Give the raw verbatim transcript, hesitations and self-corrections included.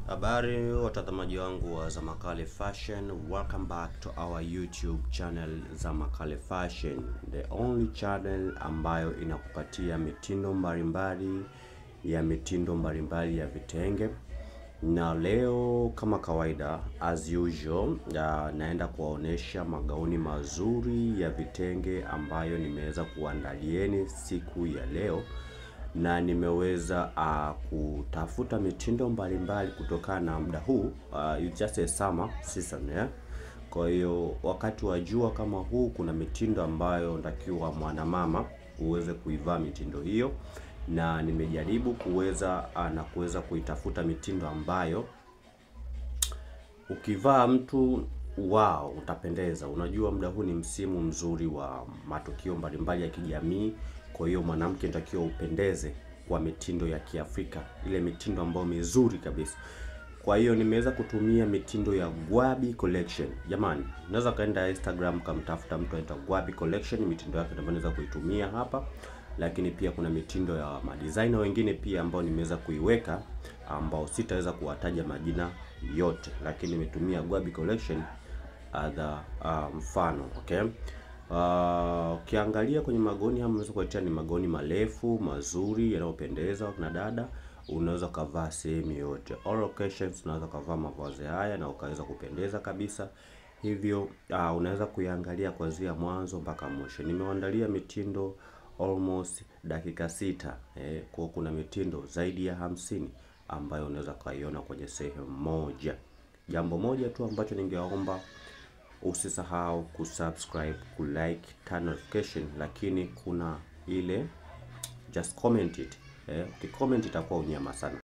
Habari watazamaji wangu wa Zamakalefashion, welcome back to our YouTube channel Zamakalefashion, the only channel ambayo inakupatia mitindo mbalimbali ya mitindo mbalimbali ya vitenge. Na leo kama kawaida as usual, ya, naenda kuwaonesha magauni mazuri ya vitenge ambayo nimeweza kuandalieni siku ya leo. Na nimeweza uh, kutafuta mitindo mbalimbali kutokana na muda huu, uh, it's just a summer season, yeah? Kwa hiyo wakati wa jua kama huu kuna mitindo ambayo ndakiwa mwanamama uweze kuivaa mitindo hiyo, na nimejaribu kuweza uh, na kuweza kuitafuta mitindo ambayo ukivaa mtu wow utapendeza. Unajua muda huu ni msimu mzuri wa matukio mbalimbali ya kijamii. Kwa hiyo mwanamke natakiwa upendeze kwa mitindo ya Kiafrika, ile mitindo ambayo mizuri kabisa. Kwa hiyo nimeweza kutumia mitindo ya Gwabi Collection. Jamani, unaweza kaenda Instagram kamtafuta mtu anaitwa Gwabi Collection, mitindo yake ndio naweza kuitumia hapa. Lakini pia kuna mitindo ya madesigner wengine pia ambao nimeweza kuiweka, ambao sitaweza kuwataja majina yote, lakini nimetumia Gwabi Collection as uh, mfano, okay? Uh, ukiangalia kwenye magoni hapa unaweza kuletea ni magoni marefu, mazuri, yanayopendeza kwa dada. Unaweza kuvaa sehemu yote. All occasions unaweza kuvaa mavazi haya na ukaweza kupendeza kabisa. Hivyo uh, unaweza kuiangalia kuanzia mwanzo mpaka mwisho. Nimeandalia mitindo almost dakika sita. Eh, kwa kuna mitindo zaidi ya hamsini ambayo unaweza kuiona kwenye sehemu moja. Jambo moja tu ambacho ningeomba, usisahau kusubscribe, kulike, turn notification, lakini kuna ile just comment it. Eh, ukicomment itakuwa unyama sana.